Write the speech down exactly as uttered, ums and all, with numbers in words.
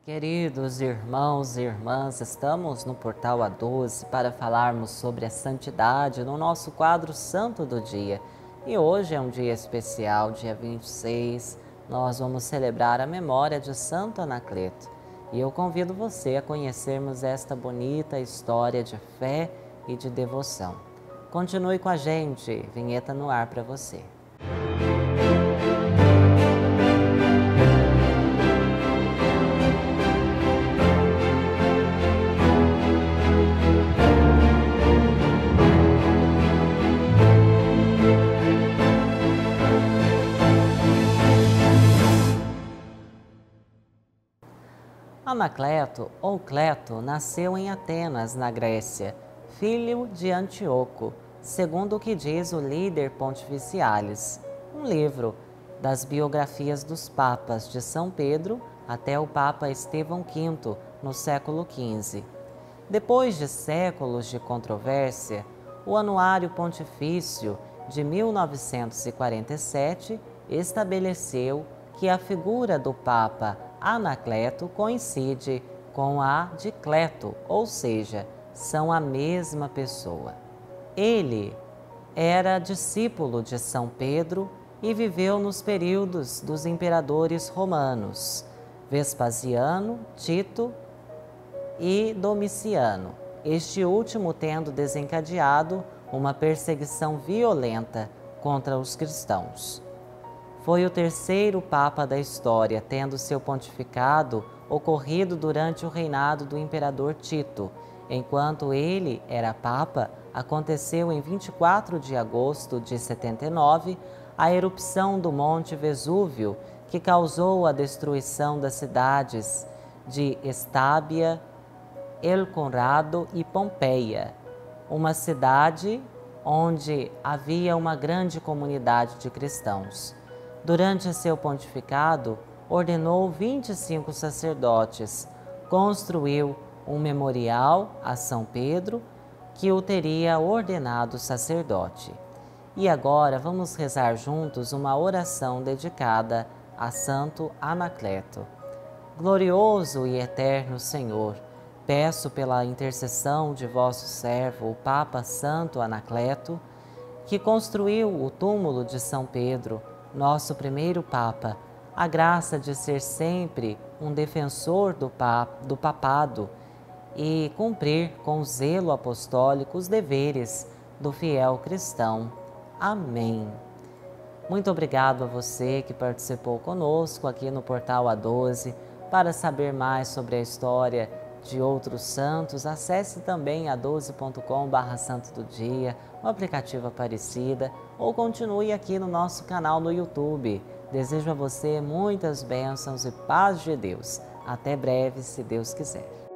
Queridos irmãos e irmãs, estamos no Portal A doze para falarmos sobre a santidade no nosso quadro Santo do Dia. E hoje é um dia especial, dia vinte e seis, nós vamos celebrar a memória de Santo Anacleto. E eu convido você a conhecermos esta bonita história de fé e de devoção. Continue com a gente, vinheta no ar para você. Anacleto, ou Cleto, nasceu em Atenas, na Grécia, filho de Antíoco, segundo o que diz o Liber Pontificalis, um livro das biografias dos papas de São Pedro até o Papa Estevão quinto, no século quinze. Depois de séculos de controvérsia, o Anuário Pontifício de mil novecentos e quarenta e sete estabeleceu que a figura do Papa Anacleto coincide com a de Cleto, ou seja, são a mesma pessoa. Ele era discípulo de São Pedro e viveu nos períodos dos imperadores romanos, Vespasiano, Tito e Domiciano, este último tendo desencadeado uma perseguição violenta contra os cristãos. Foi o terceiro Papa da história, tendo seu pontificado ocorrido durante o reinado do imperador Tito. Enquanto ele era Papa, aconteceu em vinte e quatro de agosto de setenta e nove a erupção do Monte Vesúvio, que causou a destruição das cidades de Estábia, El Conrado e Pompeia, uma cidade onde havia uma grande comunidade de cristãos. Durante seu pontificado, ordenou vinte e cinco sacerdotes, construiu um memorial a São Pedro, que o teria ordenado sacerdote. E agora vamos rezar juntos uma oração dedicada a Santo Anacleto. Glorioso e eterno Senhor, peço pela intercessão de vosso servo, o Papa Santo Anacleto, que construiu o túmulo de São Pedro, nosso primeiro Papa, a graça de ser sempre um defensor do, pap do papado e cumprir com zelo apostólico os deveres do fiel cristão. Amém. Muito obrigado a você que participou conosco aqui no Portal A doze. Para saber mais sobre a história de outros santos, acesse também a doze ponto com barra santo do dia, o aplicativo Aparecida, ou continue aqui no nosso canal no YouTube. Desejo a você muitas bênçãos e paz de Deus. Até breve, se Deus quiser.